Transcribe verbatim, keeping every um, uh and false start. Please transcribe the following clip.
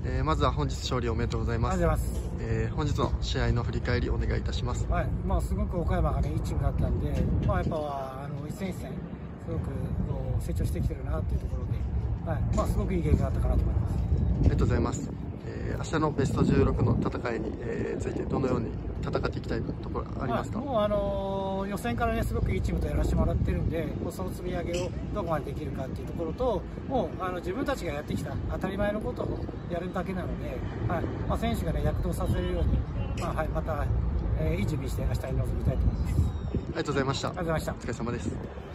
えー、まずは本日勝利おめでとうございます。 ありがとうございます。 えー、本日の試合の振り返りお願いいたします。 はい、まあすごく岡山がねいいチームだったんで、まあやっぱあの一戦一戦すごくこう成長してきてるなっていうところで、はい、まあすごくいいゲームだったかなと思います。 ありがとうございます。えー、明日のベストじゅうろくの戦いに、えー、ついてどのように戦っていきたいところありますか？ はい、もうあのー、予選からねすごくいいチームとやらせてもらってるんで、もうその積み上げをどこまでできるかっていうところと、もうあの自分たちがやってきた当たり前のことをやるだけなので、はい、まあ選手がね躍動させるように、まあはいまた、えー、いい準備して明日に臨みたいと思います。 ありがとうございました。 ありがとうございました。 お疲れ様です。